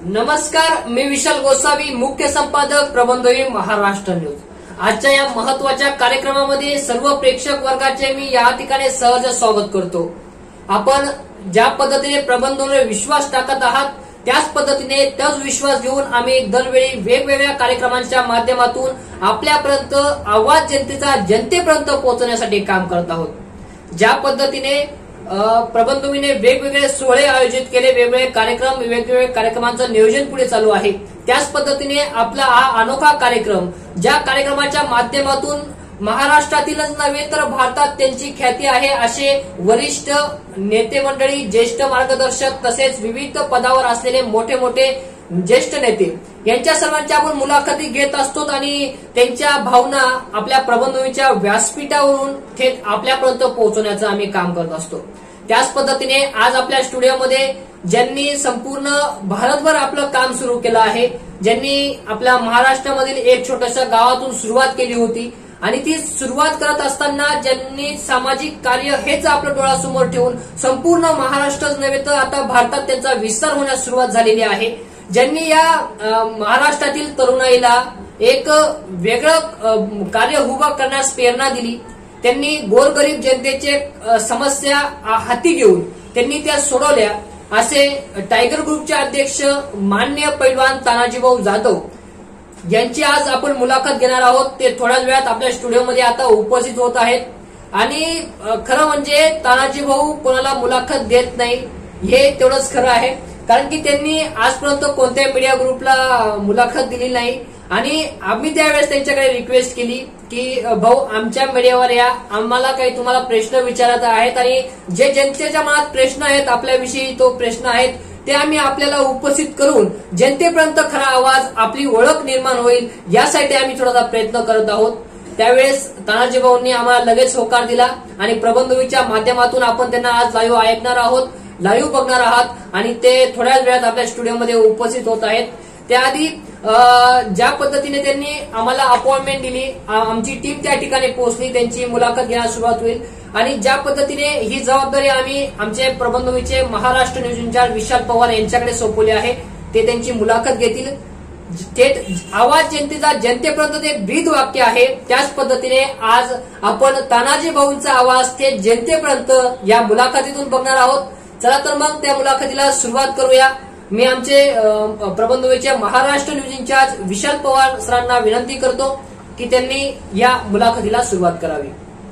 नमस्कार, मी विशाल गोसावी, मुख्य संपादक प्रबंधवी महाराष्ट्र न्यूज। आजच्या या महत्त्वाच्या कार्यक्रमामध्ये सर्व प्रेक्षक वर्गाचे मी या ठिकाणी सहज स्वागत करतो। आपण ज्या पद्धतीने प्रबंधवर विश्वास टाकत आहात त्याच पद्धतीने तोच विश्वास घेऊन आम्ही दरवेळी वेगवेगळ्या कार्यक्रमांच्या माध्यमातून आपल्यापर्यंत आवाज जनतेपर्यंत पोहोचवण्यासाठी काम करत आहोत। ज्या पद्धतीने प्रबंधवीने वेगवेगळे सोहळे आयोजित केले, वेगवेगळे कार्यक्रमांचं नियोजन पुढे चालू आहे, त्याच पद्धतीने आपला हा अनोखा कार्यक्रम, ज्या कार्यक्रमाच्या माध्यमातून महाराष्ट्रातीलच नव्हे तर भारतात त्यांची ख्याती आहे असे वरिष्ठ नेते मंडळी, ज्येष्ठ मार्गदर्शक तसेच विविध पदावर असलेले मोठे मोठे ज्येष्ठ नेते यांच्या सर्वांच्या आपण मुलाखती घेत असतो आणि त्यांच्या भावना आपल्या प्रबंधवीच्या व्यासपीठावरून थेट आपल्यापर्यंत पोहोचवण्याचं आम्ही काम करत असतो। त्याच पद्धतीने आज आपल्या स्टुडिओमध्ये ज्यांनी संपूर्ण भारतभर आपलं काम सुरू केलं आहे, ज्यांनी आपल्या महाराष्ट्रामधील एक छोट्याशा गावातून सुरुवात केली होती आणि ती सुरुवात करत असताना ज्यांनी सामाजिक कार्य हेच आपलं डोळ्यासमोर ठेवून संपूर्ण महाराष्ट्रच नव्हे तर आता भारतात त्यांचा विस्तार होण्यास सुरुवात झालेली आहे, ज्यांनी या महाराष्ट्रातील तरुणाईला एक वेगळं कार्य उभं करण्यास प्रेरणा दिली, त्यांनी गोरगरीब जनतेचे समस्या हाती घेऊन त्यांनी त्या सोडवल्या, असे टायगर ग्रुपचे अध्यक्ष माननीय पैलवान तानाजीभाऊ जाधव यांची आज आपण मुलाखत घेणार आहोत। ते थोड्याच वेळात आपल्या स्टुडिओमध्ये आता उपस्थित होत आहेत आणि खरं म्हणजे तानाजीभाऊ कोणाला मुलाखत देत नाही हे तेवढंच खरं आहे, कारण की त्यांनी आजपर्यंत कोणत्याही मीडिया ग्रुपला मुलाखत दिली नाही आणि आम्ही त्यावेळेस त्यांच्याकडे रिक्वेस्ट केली की भाऊ आमच्या मीडियावर या, आम्हाला काही तुम्हाला प्रश्न विचारायचे आहेत आणि जे जनतेच्या मनात प्रश्न आहेत आपल्याविषयी तो प्रश्न आहेत ते आम्ही आपल्याला उपस्थित करून जनतेपर्यंत खरा आवाज, आपली ओळख निर्माण होईल यासाठी आम्ही थोडासा प्रयत्न करत आहोत। त्यावेळेस तानाजीभाऊंनी आम्हाला लगेच होकार दिला आणि प्रबंधवीच्या माध्यमातून आपण त्यांना आज लाईव्ह ऐकणार आहोत, लाईव्ह बघणार आहात आणि ते थोड्याच वेळात आपल्या स्टुडिओमध्ये उपस्थित होत आहेत। त्याआधी ज्या पद्धतीने त्यांनी आम्हाला अपॉइंटमेंट दिली, आमची टीम त्या ठिकाणी पोहोचली, त्यांची मुलाखत घेण्यास सुरुवात होईल आणि ज्या पद्धतीने ही जबाबदारी आम्ही आमचे प्रबंधवीचे महाराष्ट्र न्यूज इंचार्ज विशाल पवार यांच्याकडे सोपवली आहे, ते त्यांची मुलाखत घेतील। थेट आवाज जनतेपर्यंत ते ब्रीद वाक्य आहे, त्याच पद्धतीने आज आपण तानाजीभाऊंचा आवाज थेट जनतेपर्यंत या मुलाखतीतून बघणार आहोत। चला तर मग त्या मुलाखतीला सुरुवात करूया। मी आमचे प्रबंधवीचे महाराष्ट्र न्यूज इंचार्ज विशाल पवार सरांना विनंती करतो की त्यांनी या मुलाखतीला सुरुवात करावी।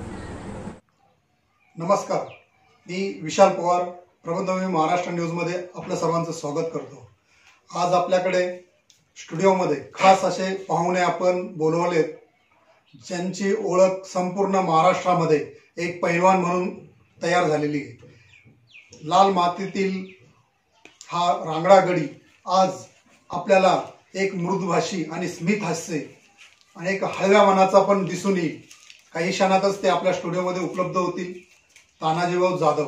नमस्कार, मी विशाल पवार, प्रबंधवी महाराष्ट्र न्यूज मध्ये आपल्या सर्वांचं स्वागत करतो। आज आपल्याकडे स्टुडिओमध्ये खास असे पाहुणे आपण बोलवलेत, ज्यांची ओळख संपूर्ण महाराष्ट्रामध्ये एक पैलवान म्हणून तयार झालेली आहे। लाल मातीतील हा रांगडा गडी आज आपल्याला एक मृदुभाषी आणि स्मित हास्य आणि एक हळव्या मनाचा पण दिसून येईल। काही क्षणातच ते आपल्या स्टुडिओमध्ये उपलब्ध होतील। तानाजीभाऊ जाधव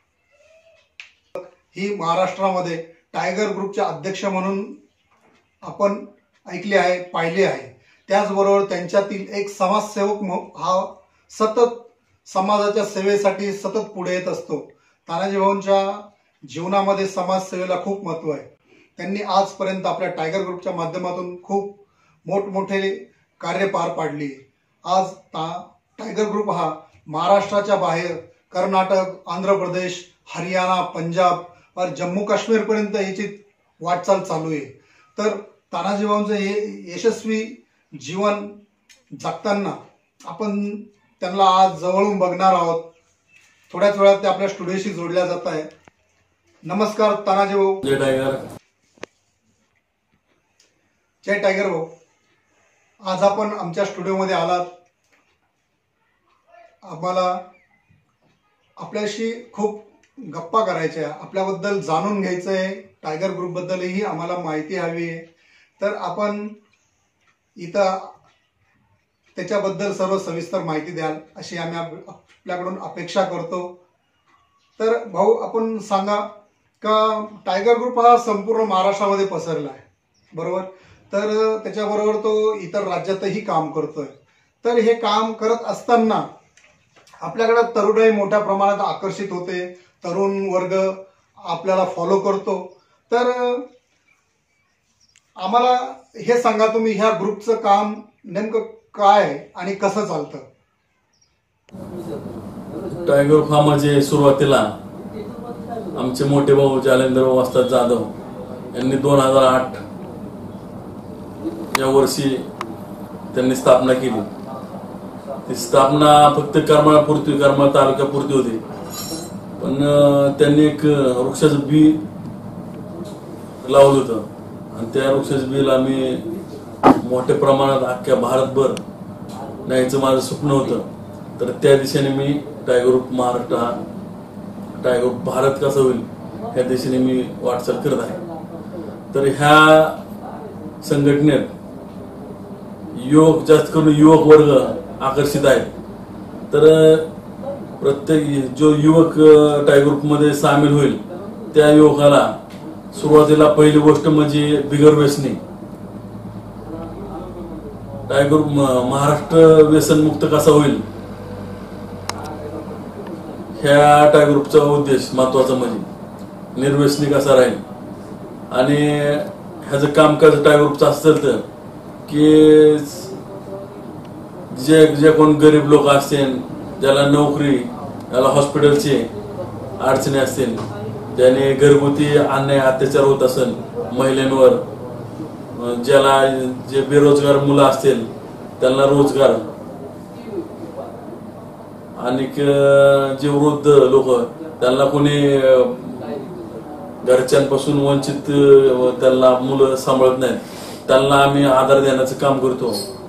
ही महाराष्ट्रामध्ये टायगर ग्रुपचे अध्यक्ष म्हणून आपण ऐकले आहे, पाहिले आहे, त्याचबरोबर त्यांच्यातील एक समाजसेवक हा सतत समाजाच्या सेवेसाठी सतत पुढे येत असतो। तानाजीभाऊंच्या जीवनामध्ये समाजसेवेला खूप महत्व आहे। त्यांनी आजपर्यंत आपल्या टायगर ग्रुपच्या माध्यमातून खूप मोठमोठे कार्य पार पाडली। आज टायगर ग्रुप हा महाराष्ट्राच्या बाहेर कर्नाटक, आंध्र प्रदेश, हरियाणा, पंजाब और जम्मू काश्मीर पर्यंत याची वाटचाल चालू आहे। तर तानाजीभाऊंचं हे यशस्वी जीवन जगताना आपण त्यांना आज जवळून बघणार आहोत। थोड्याच वेळात ते आपल्या स्टुडिओशी जोडल्या जात आहे। नमस्कार तानाजीभाऊ। जय टायगर। जय टायगर भाऊ, आज आपण आमच्या स्टुडिओमध्ये आलात। आम्हाला आपल्याशी खूप गप्पा करायच्या, आपल्याबद्दल जाणून घ्यायचंय, टायगर ग्रुप बद्दलही आम्हाला माहिती हवी आहे। तर आपण इथं त्याच्याबद्दल सर्व सविस्तर माहिती द्याल अशी आम्ही आपल्याकडून अपेक्षा करतो। तर भाऊ आपण सांगा का टायगर ग्रुप हा संपूर्ण महाराष्ट्रामध्ये पसरला आहे, बरोबर? तर त्याच्याबरोबर तो इतर राज्यातही काम करतोय। तर हे काम करत असताना आपल्याकडे तरुणाई मोठ्या प्रमाणात आकर्षित होते, तरुण वर्ग आपल्याला फॉलो करतो। तर आम्हाला हे सांगा तुम्ही ह्या ग्रुपचं काम नेमकं काय आहे आणि कसं चालतं? टायगर फार्माचे सुरुवातीला आमचे मोठे भाऊ जालेंद्र वस्ताद जाधव यांनी 2008 या वर्षी त्यांनी स्थापना केली. ती स्थापना फक्त करमाळा तालुक्यापुरती होती, पण त्यांनी एक वृक्षाचं बी लावलं होतं आणि त्या वृक्षाचं बील आम्ही मोठ्या प्रमाणात अख्ख्या भारतभर न्यायचं माझं स्वप्न होतं. तर त्या दिशेने मी टायगर ग्रुप महाराष्ट्र हा टायगर ग्रुप भारत कसा होईल ह्या दिशेने मी वाटचाल करत आहे. तर ह्या संघटनेत जास्त करून युवक वर्ग आकर्षित आहेत. तर प्रत्येक जो युवक टायगर ग्रुपमध्ये सामील होईल त्या युवकाला सुरुवातीला पहिली गोष्ट म्हणजे बिगर व्यसनी. टायगर ग्रुप महाराष्ट्र व्यसनमुक्त कसा होईल ह्या टायगर ग्रुपचा उद्देश महत्वाचा म्हणजे निर्व्यसनी कसा राहील. आणि ह्याचं कामकाज टायगर ग्रुपचं असतं तर की जे कोण गरीब लोक असतील, ज्याला नोकरी, ज्याला हॉस्पिटलची अडचणी असतील, ज्याने घरगुती अन्याय अत्याचार होत असेल महिलांवर, ज्याला जे बेरोजगार मुलं असतील त्यांना रोजगार, आणि जे वृद्ध लोक त्यांना कोणी घरच्यांपासून वंचित त्यांना मुलं सांभाळत नाहीत त्यांना आम्ही आधार देण्याचं काम करतो.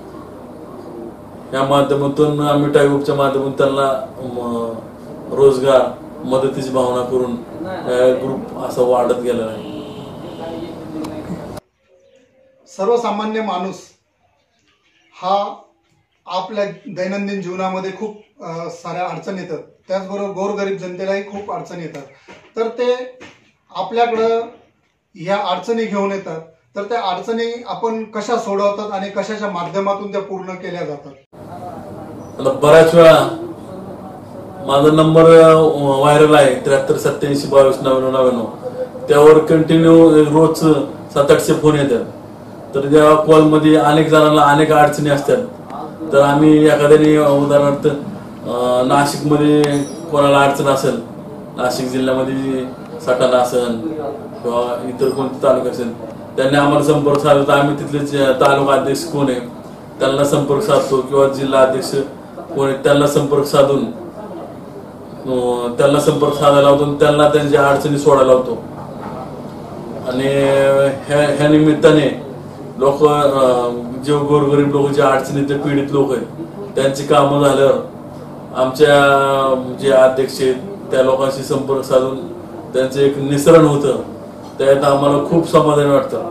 या माध्यमातून आम्ही टायगर ग्रुपच्या माध्यमातून त्यांना रोजगार मदतीची भावना करून ग्रुप असा वाढत गेलेला आहे. सर्वसामान्य माणूस हा आपल्या दैनंदिन जीवनामध्ये खूप साऱ्या अडचणी येतात, त्याचबरोबर गोरगरीब जनतेलाही खूप अडचणी येतात. तर ते आपल्याकडं ह्या अडचणी घेऊन येतात. तर त्या अडचणी आपण कशा सोडवतात आणि कशाच्या माध्यमातून त्या पूर्ण केल्या जातात? बऱ्याच वेळा माझा नंबर व्हायरल आहे 7387229999. त्यावर कंटिन्यू रोज 700-800 फोन येतात. तर त्या कॉलमध्ये अनेक जणांना अनेक अडचणी असतात. तर आम्ही एखाद्याने उदाहरणार्थ नाशिकमध्ये कोणाला अडचण असेल, नाशिक जिल्ह्यामध्ये सटाणा असेल किंवा इतर कोणते तालुका असेल, त्यांनी आम्हाला संपर्क साधला तर आम्ही तिथले तालुका अध्यक्ष कोण आहे त्यांना संपर्क साधतो किंवा जिल्हा अध्यक्ष कोण आहे त्यांना संपर्क साधायला लावतो, त्यांना त्यांच्या अडचणी सोडायला लावतो. आणि ह्या निमित्ताने लोक जे गोरगरीब लोक जे अडचणीतले पीडित लोक आहेत त्यांची कामं झाल्यावर आमच्या जे अध्यक्ष आहेत त्या लोकांशी संपर्क साधून त्यांचं एक निसरण होतं. त्यात आम्हाला खूप समाधान वाटतं.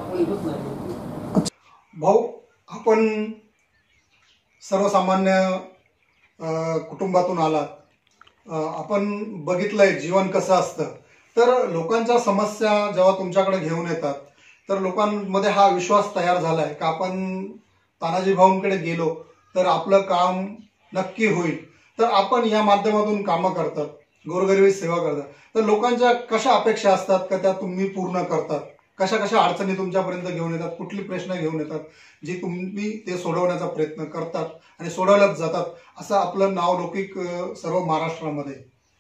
भाऊ, आपण सर्वसामान्य कुटुंबातून आलात, आपण बघितलंय जीवन कसं असतं. तर लोकांच्या समस्या जेव्हा तुमच्याकडे घेऊन येतात तर लोकांमध्ये हा विश्वास तयार झालाय का आपण तानाजी भाऊंकडे गेलो तर आपलं काम नक्की होईल. तर आपण या माध्यमातून कामं करतात, गोरगरिबी सेवा करतात. तर लोकांच्या कशा अपेक्षा असतात का त्या तुम्ही पूर्ण करतात? कशा कशा अडचणी तुमच्यापर्यंत घेऊन येतात, कुठली प्रश्न घेऊन येतात जी तुम्ही ते सोडवण्याचा प्रयत्न करतात आणि सोडवल्याच जातात, असं आपलं नाव लौकिक सर्व महाराष्ट्रामध्ये?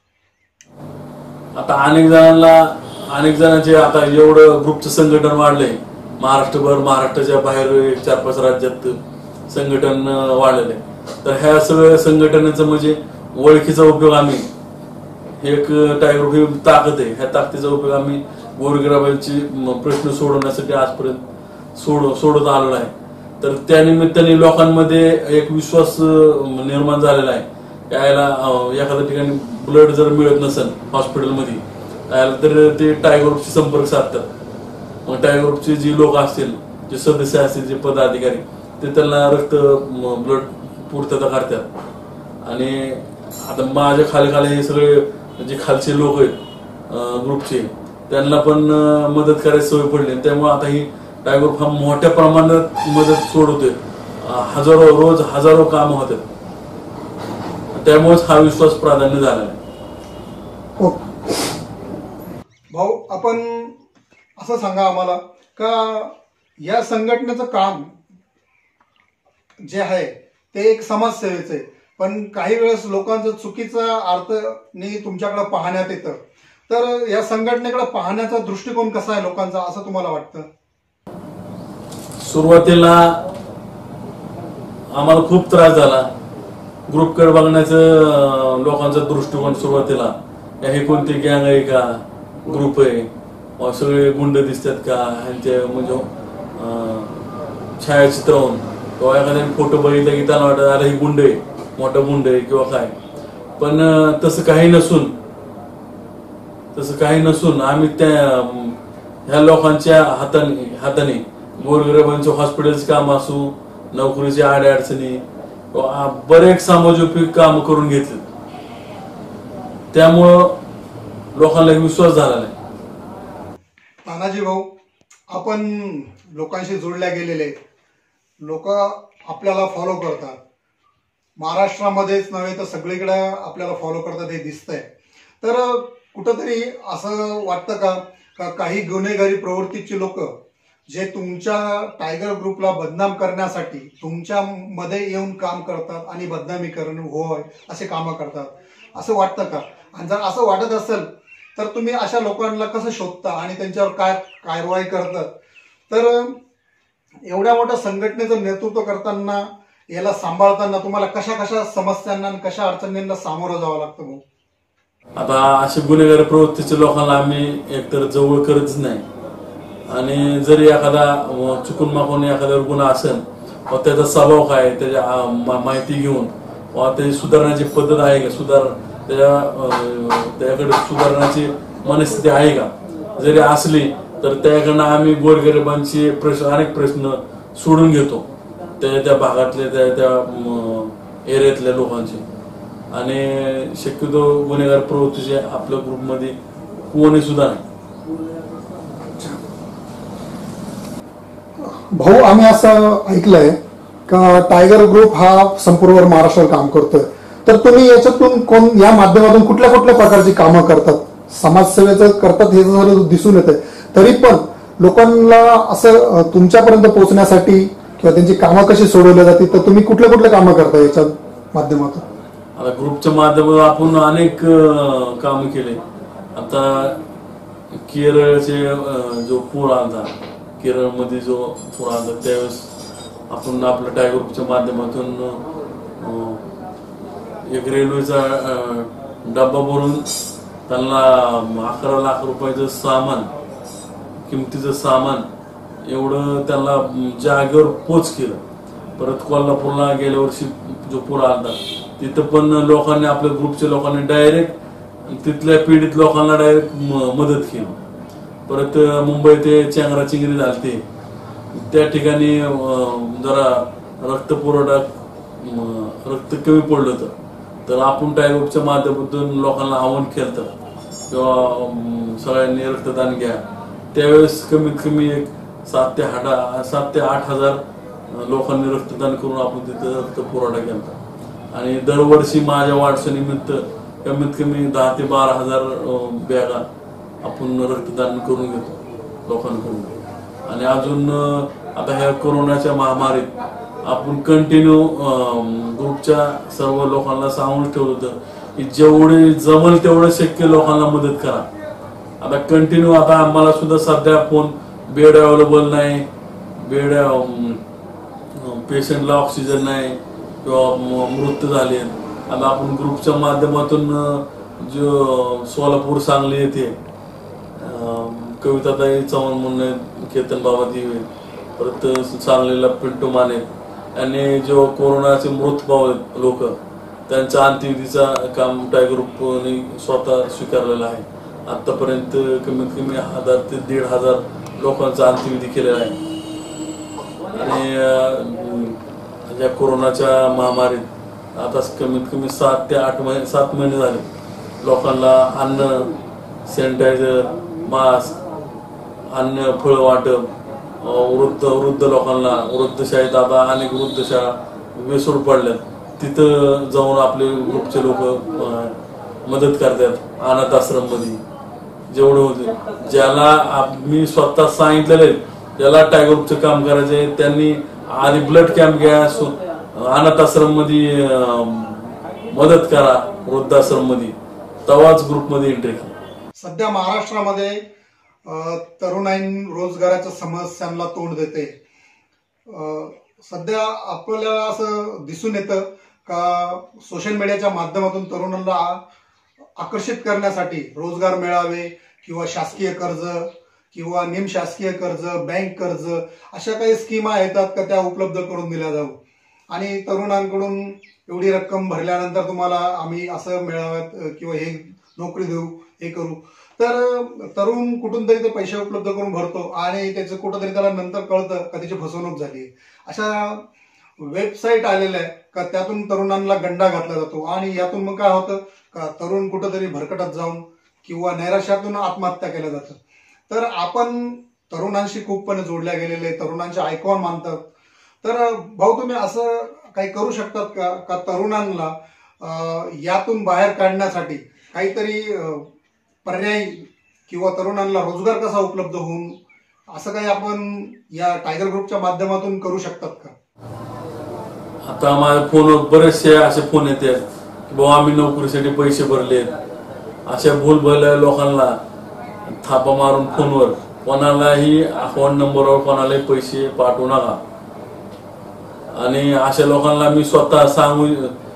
आता अनेक जणांचे आता एवढं ग्रुपचं संघटन वाढलंय महाराष्ट्रभर, महाराष्ट्राच्या बाहेर 4-5 राज्यात संघटन वाढलेलं आहे. तर ह्या सगळ्या संघटनेचं म्हणजे ओळखीचा उपयोग आम्ही एक टायगर ग्रुप ही ताकद आहे, ह्या ताकदीचा उपयोग आम्ही गोरगरिबांचे प्रश्न सोडवण्यासाठी आजपर्यंत सोडत आलेलो आहे. तर त्या निमित्ताने लोकांमध्ये एक विश्वास निर्माण झालेला आहे. यायला एखाद्या ठिकाणी ब्लड जर मिळत नसेल हॉस्पिटलमध्ये तर ते टायगर ग्रुपशी संपर्क साधतात. मग टायगर ग्रुपचे जे लोक असतील, जे सदस्य असतील, जे पदाधिकारी, ते त्यांना ब्लड पूर्तता करतात. आणि आता माझ्या खाली हे सगळे जे खालचे लोक आहेत ग्रुपचे त्यांना पण मदत करायची सवय पडली. त्यामुळे आता ही टायगर ग्रुप हा मोठ्या प्रमाणात मदत सोडवतोय. रोज हजारो कामं होतात. त्यामुळेच हा विश्वास प्राधान्य झाला आहे. भाऊ, आपण असं सांगा आम्हाला का या संघटनेचं काम जे आहे ते एक समाजसेवेचं आहे, पण काही वेळेस लोकांचं चुकीचा अर्थाने तुमच्याकडे पाहण्यात येतं. तर या संघटनेकडे पाहण्याचा दृष्टिकोन कसा आहे लोकांचा, असं तुम्हाला वाटतं? सुरुवातीला आम्हाला खूप त्रास झाला ग्रुपकडे बघण्याचं. लोकांचा दृष्टिकोन सुरुवातीला हे कोणती गँग आहे का, ग्रुप आहे, सगळे गुंड दिसतात का, ह्यांचे म्हणजे छायाचित्रावरून किंवा एखाद्याने फोटो बघितला की त्यांना वाटत अरे ही गुंड आहे, मोठा गुंड आहे किंवा काय. पण तसं काही नसून आम्ही ह्या लोकांच्या हाताने गोरगरिबांचे हॉस्पिटलचे काम असू, नोकरीची अडचणी, बरेच सामाजिक काम करून घेतले. त्यामुळं लोकांना विश्वास झाला नाही. तानाजी भाऊ, आपण लोकांशी जोडल्या गेलेले, लोक आपल्याला फॉलो करतात. महाराष्ट्रामध्येच नव्हे तर सगळीकडे आपल्याला फॉलो करतात हे दिसतंय. तर कुठंतरी असं वाटतं का काही गुन्हेगारी प्रवृत्तीची लोक जे तुमच्या टायगर ग्रुपला बदनाम करण्यासाठी तुमच्या मध्ये येऊन काम करतात आणि बदनामी करणं होय असे कामं करतात, असं वाटतं का? आणि जर असं वाटत असेल तर तुम्ही अशा लोकांना कसं शोधता आणि त्यांच्यावर काय कारवाई करतात? तर एवढ्या मोठ्या संघटनेचं नेतृत्व करताना, याला सांभाळताना तुम्हाला कशा कशा समस्यांना आणि कशा अडचणींना सामोरं जावं लागतं भाऊ? आता असे गुन्हेगारी प्रवृत्तीच्या लोकांना आम्ही एकतर जवळ करतच नाही. आणि जरी एखादा चुकून मागून एखाद्यावर गुन्हा असेल व त्याचा स्वभाव काय, त्याच्या माहिती घेऊन व त्याची सुधारण्याची पद्धत आहे का, त्याकडे सुधारण्याची मनस्थिती आहे का, जरी असली तर त्याकडनं आम्ही गोरगरिबांचे अनेक प्रश्न सोडून घेतो, त्या भागातले त्या एरियातल्या लोकांचे. आणि शक्यतो गुन्हेगार प्रवृत्तीचे आपल्या ग्रुपमध्ये कोणी सुद्धा नाही. भाऊ, आम्ही असं ऐकलंय का टायगर ग्रुप हा संपूर्ण महाराष्ट्रावर काम करतोय. तर तुम्ही याच्यातून या माध्यमातून कुठल्या कुठल्या प्रकारची कामं करतात? समाजसेवेचं करतात हे जर दिसून येतंय, तरी पण लोकांना असं तुमच्यापर्यंत पोहोचण्यासाठी किंवा त्यांची कामं कशी सोडवली जाते, तर तुम्ही कुठल्या कुठल्या कामं करता याच्या माध्यमातून? आता ग्रुपच्या माध्यमातून आपण अनेक काम केले. आता केरळचे जो पूर आला, केरळमध्ये जो पूर आला त्यावेळेस आपण आपल्या टायगर ग्रुपच्या माध्यमातून एक रेल्वेचा डब्बा भरून त्यांना 11 लाख रुपयाचं सामान, किमतीचं सामान एवढं त्यांना जागेवर पोच केलं. परत कोल्हापूरला गेल्या वर्षी जो पूर आला तिथं पण लोकांनी, आपल्या ग्रुपच्या लोकांनी डायरेक्ट तिथल्या पीडित लोकांना डायरेक्ट मदत केली. परत मुंबई ते चेंगराचिंगरी झालते, त्या ठिकाणी जरा रक्त कमी पडलं होतं, तर आपण टायगर ग्रुपच्या माध्यमातून लोकांना आवाहन केलं किंवा सगळ्यांनी रक्तदान घ्या. त्यावेळेस कमीत कमी 7 ते 8 हजार लोकांनी रक्तदान करून आपण तिथं रक्त पुरवठा केला. आणि दरवर्षी माझ्या वाढदिवसानिमित्त कमीत कमी 10 ते 12 हजार बॅगा आपण रक्तदान करून घेतो लोकांकडून. आणि अजून आता ह्या कोरोनाच्या महामारीत आपण कंटिन्यू ग्रुपच्या सर्व लोकांना सांगून ठेवलं होतं की जेवढे जमल तेवढं शक्य लोकांना मदत करा. आता कंटिन्यू आता आम्हाला सुद्धा सध्या फोन बेड अवेलेबल नाही, पेशंटला ऑक्सिजन नाही किंवा मृत्यू झाले. आता आपण ग्रुपच्या माध्यमातून जो सोलापूर, सांगली येथे कविताताई चव्हाण म्हणून, केतन बाबा दिवे, परत सांगलीला पिंटू माने यांनी जो कोरोनाचे मृत पावले लोक, त्यांच्या अंत्यविधीचा काम टायगर ग्रुपने स्वतः स्वीकारलेला आहे. आतापर्यंत कमीत कमी 1000 ते 1500 लोकांचा अंत्यविधी केलेला आहे. आणि या कोरोनाच्या महामारीत आता कमीत कमी 7 ते 8 महिने 7 महिने झाले लोकांना अन्न, सॅनिटायझर, मास्क, अन्न, फळ वाटप, वृद्ध लोकांना, वृद्धशाळेत आता अनेक वृद्धशाळा वेसूड पडल्यात, तिथं जाऊन आपले ग्रुपचे लोक मदत करतात. अनाथ आश्रम मध्ये जेवढं होते, ज्याला मी स्वतः सांगितलेलं आहे ज्याला टायगर ग्रुपचं काम करायचंय त्यांनी आधी ब्लड कॅम्प घ्या, अनाथ आश्रम मध्ये मदत करा, वृद्धाश्रम मध्ये, तेव्हाच ग्रुपमध्ये एंट्री करा. सध्या महाराष्ट्रामध्ये तरुणाई रोजगाराच्या समस्यांना तोंड देते. सध्या आपल्याला असं दिसून येतं का सोशल मीडियाच्या माध्यमातून तरुणांना आकर्षित करण्यासाठी रोजगार मेळावे किंवा शासकीय कर्ज किंवा निमशासकीय कर्ज, बँक कर्ज अशा काही स्कीमा येतात का त्या उपलब्ध करून दिल्या जाऊ आणि तरुणांकडून एवढी रक्कम भरल्यानंतर तुम्हाला आम्ही असं मेळाव्यात किंवा हे नोकरी देऊ, हे करू. तर तरुण कुठून तरी ते पैसे उपलब्ध करून भरतो आणि त्याचं कुठंतरी त्याला नंतर कळतं का त्याची फसवणूक झाली. अशा वेबसाईट आलेल्या आहे का त्यातून तरुणांना गंडा घातला जातो आणि यातून मग काय होतं का तरुण कुठंतरी भरकटत जाऊन किंवा नैराश्यातून आत्महत्या केल्या जातं. तर आपण तरुणांशी खूपपणे जोडल्या गेलेले, तरुणांचे आयकॉन मानतात. तर भाऊ तुम्ही असं काही करू शकतात का तरुणांना यातून बाहेर काढण्यासाठी काहीतरी पर्याय किंवा तरुणांना रोजगार कसा उपलब्ध होऊन असं काही आपण या टायगर ग्रुपच्या माध्यमातून करू शकतात का? आता माझ्या फोनवर बरेचसे असे फोन येतात की बाबा आम्ही नोकरीसाठी पैसे भरलेत. अशा भूलभुलैया लोकांना थापा मारून फोनवर कोणालाही अकाउंट नंबरवर कोणालाही पैसे पाठवू नका. आणि अशा लोकांना मी स्वतः सांगू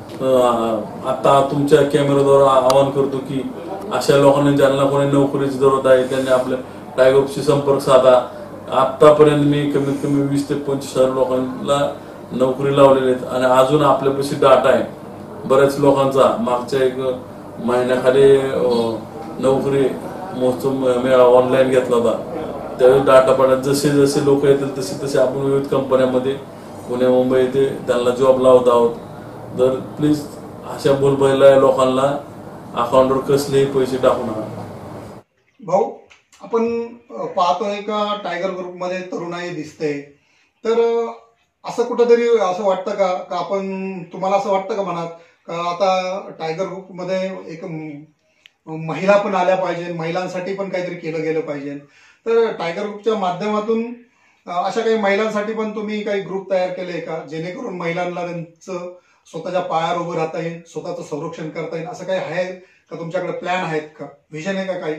आता तुमच्या कॅमेऱ्याद्वारे आवाहन करतो की अशा लोकांनी ज्यांना कोणी नोकरीची जरूरत आहे त्यांनी आपल्या टायगर ग्रुपशी संपर्क साधा. आतापर्यंत मी कमीत कमी 20 ते 25,000 लोकांना नोकरी लावलेली आहेत आणि अजून आपल्यापाशी डाटा आहे बऱ्याच लोकांचा. मागच्या एक महिन्याखाली नोकरी महोत्सव मेळावा ऑनलाईन घेतला होता, त्यावेळी डाटा पडला. जसे जसे लोक येतील तसे तसे आपण विविध कंपन्यांमध्ये पुणे मुंबई येथे त्यांना जॉब लावत आहोत. तर प्लीज अशा भूलभुलैया लोकांना अकाउंटवर कसलेही पैसे टाकू नका. भाऊ आपण पाहतोय का टायगर ग्रुपमध्ये तरुणाई दिसते, तर असं कुठंतरी असं वाटतं का आपण तुम्हाला असं वाटतं का मनात का आता टायगर ग्रुपमध्ये एक महिला पण आल्या पाहिजे, महिलांसाठी पण काहीतरी केलं गेलं पाहिजे. तर टायगर ग्रुपच्या माध्यमातून अशा काही महिलांसाठी पण तुम्ही काही ग्रुप तयार केले का जेणेकरून महिलांना त्यांचं स्वतःच्या पायावर उभं राहता येईल, स्वतःचं संरक्षण करता येईल, असं काही आहे का तुमच्याकडे? प्लॅन आहेत का, व्हिजन आहे का काही?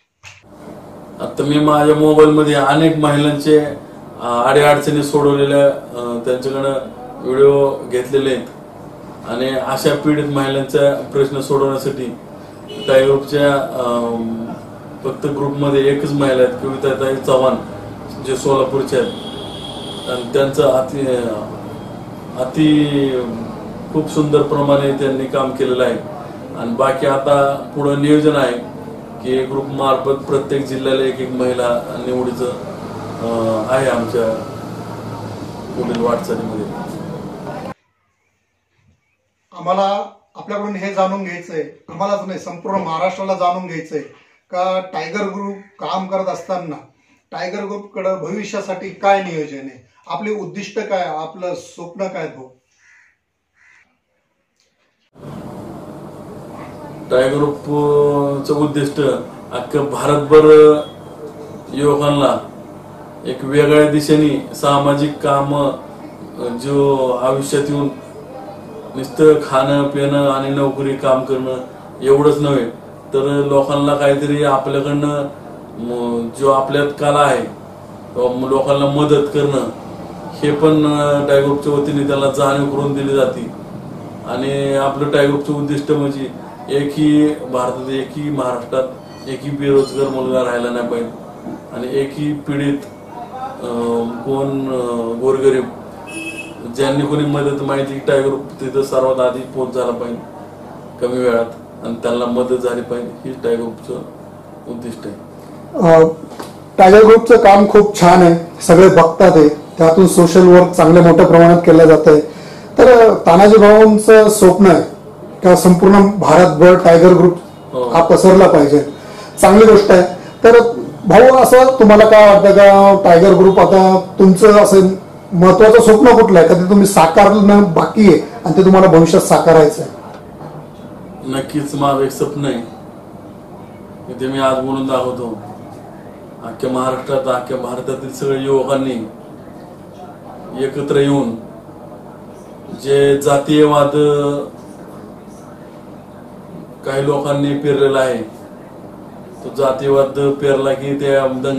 आता मी माझ्या मोबाईलमध्ये अनेक महिलांचे अडीअडचणी सोडवलेल्या त्यांच्याकडे व्हिडिओ घेतलेले आहेत आणि अशा पीडित महिलांचा प्रश्न सोडवण्यासाठी टायगर ग्रुपच्या फक्त ग्रुपमध्ये एकच महिला आहेत, कविताताई चव्हाण, जे सोलापूरचे आहेत आणि त्यांचं अति खूप सुंदर प्रमाणे त्यांनी काम केलेलं आहे. आणि बाकी आता पुढे नियोजन आहे की ग्रुप मार्फत प्रत्येक जिल्ह्याला एक एक महिला निवडीचं आहे आमच्या पुढील वाटचालीमध्ये. आम्हाला आपल्याकडून हे जाणून घ्यायचंय, आम्हालाच नाही संपूर्ण महाराष्ट्राला जाणून घ्यायचंय का टायगर ग्रुप काम करत असताना टायगर ग्रुपकडे भविष्यासाठी काय नियोजन आहे, आपले उद्दिष्ट काय, आपलं स्वप्न काय? भाऊ टायगर ग्रुपचं उद्दिष्ट अख्खं भारतभर युवकांना एक वेगळ्या दिशेने सामाजिक काम जो आयुष्यात येऊन नुसतं खाणं पिणं आणि नोकरी काम करणं एवढंच नव्हे तर लोकांना काहीतरी आपल्याकडनं जो आपल्यात कला आहे लोकांना मदत करणं हे पण टायगर ग्रुपच्या वतीने त्याला जाणीव करून दिली जाते. आणि आपलं टायगर ग्रुपचं उद्दिष्ट म्हणजे एकही भारतात, एकही महाराष्ट्रात एकही बेरोजगार मुलगा राहायला नाही पाहिजे आणि एकही पीडित कोण गोरगरीब ज्यांनी कोणी मदत माहिती टायगर ग्रुप तिथं सर्वात आधी पोहोच झाला पाहिजे कमी वेळात आणि त्यांना मदत झाली पाहिजे, ही टायगर ग्रुपचं उद्दिष्ट आहे. टायगर ग्रुपचं काम खूप छान आहे, सगळे बघतात आहे, त्यातून सोशल वर्क चांगल्या मोठ्या प्रमाणात केलं जात आहे. तर तानाजी भाऊंचं स्वप्न आहे का संपूर्ण भारतभर टायगर ग्रुप हा पसरला पाहिजे, चांगली गोष्ट आहे. तर भाऊ असं तुम्हाला काय वाटतं का टायगर ग्रुप आता तुमचं असं महत्वाचं स्वप्न कुठलं आहे का ते तुम्ही साकारणं बाकी आहे आणि ते तुम्हाला भविष्यात साकारायचं आहे? नक्कीच माझं एक स्वप्न आहे ते मी आज बोलून दाखवतो अख्ख्या महाराष्ट्रात अख्ख्या भारतातील सगळ्या युवकांनी एकत्र येऊन जे जातीयवाद काही लोकांनी पेरलेला आहे, तो जातीयवाद पेरला की ते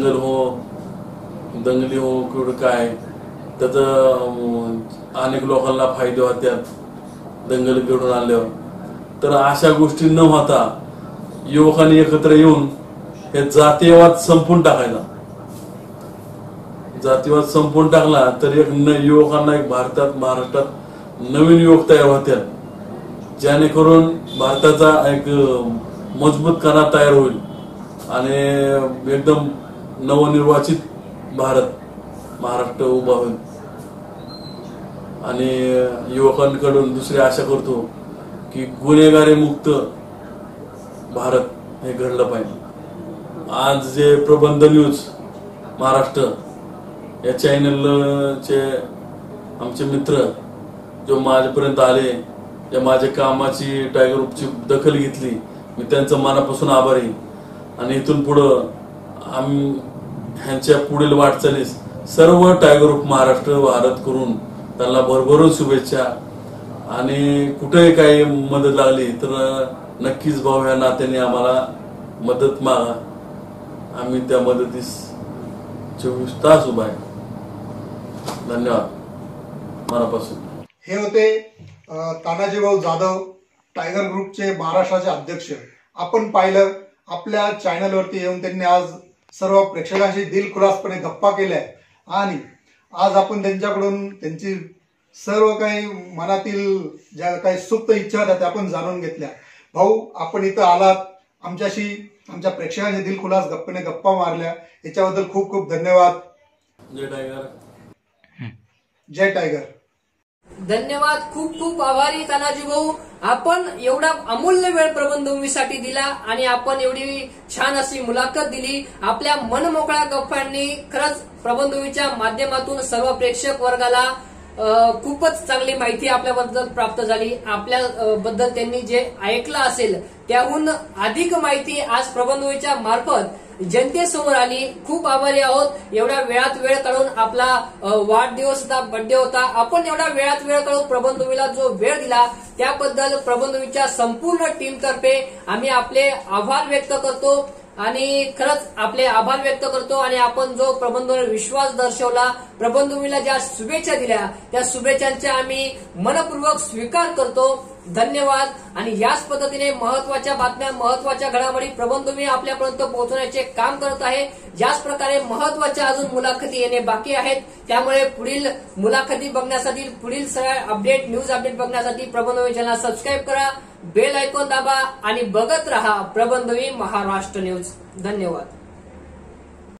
दंगली हो किंवा काय त्याचं अनेक लोकांना फायदे होत्यात दंगल घडून आल्यावर. तर अशा गोष्टी न होता युवकांनी एकत्र येऊन हे जातीयवाद संपून टाकायचा. जातीयवाद संपून टाकला तर एक युवकांना एक महाराष्ट्रात नवीन युवक तयार होत्यात, जेणेकरून भारताचा एक मजबूत कणा तयार होईल आणि एकदम नवनिर्वाचित महाराष्ट्र उभा होईल. आणि युवकांकडून दुसरी आशा करतो की गुन्हेगारी मुक्त भारत हे घडलं पाहिजे. आज जे प्रबंध न्यूज महाराष्ट्र या चॅनलचे आमचे मित्र जो माझ्यापर्यंत आले, या माझ्या कामाची टायगर ग्रुपची दखल घेतली, मी त्यांचं मनापासून आभारी. आणि इथून पुढं ह्यांच्या पुढील वाटचालीस सर्व टायगर ग्रुप महाराष्ट्र भारत करून त्यांना भरभरून शुभेच्छा. आणि कुठेही काही मदत लागली तर नक्कीच भाऊ ह्या नात्याने आम्हाला मदत मागा, आम्ही त्या मदतीस 24 तास उभा आहे. धन्यवाद मनापासून. हे होते तानाजीभाऊ जाधव, टायगर ग्रुपचे महाराष्ट्राचे अध्यक्ष. आपण पाहिलं आपल्या चॅनलवरती येऊन त्यांनी आज सर्व प्रेक्षकांशी दिलखुलासपणे गप्पा केल्या आणि आज आपण त्यांच्याकडून त्यांची सर्व काही मनातील ज्या काही सुप्त इच्छा होत्या त्या आपण जाणून घेतल्या. भाऊ, आपण इथं आलात, आमच्याशी आमच्या प्रेक्षकांशी दिलखुलास गप्पा मारल्या, याच्याबद्दल खूप खूप धन्यवाद. जय टायगर. जय टायगर. धन्यवाद. खूप खूप आभारी तानाजी भाऊ. आपण एवढा अमूल्य वेळ प्रबंधभूमीसाठी दिला आणि आपण एवढी छान अशी मुलाखत दिली. आपल्या मनमोकळ्या गप्पांनी खरंच प्रबंधभूमीच्या माध्यमातून सर्व प्रेक्षक वर्गाला खूपच चांगली माहिती आपल्याबद्दल प्राप्त झाली. आपल्या बद्दल त्यांनी जे ऐकलं असेल त्याहून अधिक माहिती आज प्रबंधभूमीच्या मार्फत जनतेसमोर आली. खूप आभारी आहोत. एवढ्या वेळात वेळ काढून आपला वाढदिवस होता, बर्थडे होता, आपण एवढ्या वेळात वेळ काढून प्रबंधभूमीला जो वेळ दिला त्याबद्दल प्रबंधभूमीच्या संपूर्ण टीमतर्फे आम्ही आपले आभार व्यक्त करतो आणि खरंच आपले आभार व्यक्त करतो. आणि आपण जो प्रबंधभूमीवर विश्वास दर्शवला, प्रबंधभूमीला ज्या शुभेच्छा दिल्या त्या शुभेच्छांचा आम्ही मनपूर्वक स्वीकार करतो. धन्यवाद. आणि याच पद्धतीने महत्वाच्या बातम्या, महत्वाच्या घडामोडी प्रबंधभूमी आपल्यापर्यंत पोहोचवण्याचे काम करत आहे. ज्याच प्रकारे महत्वाच्या अजून मुलाखती येणे बाकी आहेत, त्यामुळे पुढील मुलाखती बघण्यासाठी, पुढील सगळ्या अपडेट, न्यूज अपडेट बघण्यासाठी प्रबंधभूमी चॅनल सबस्क्राईब करा, बेल आयकॉन दाबा आणि बघत रहा प्रबंधभूमी महाराष्ट्र न्यूज. धन्यवाद.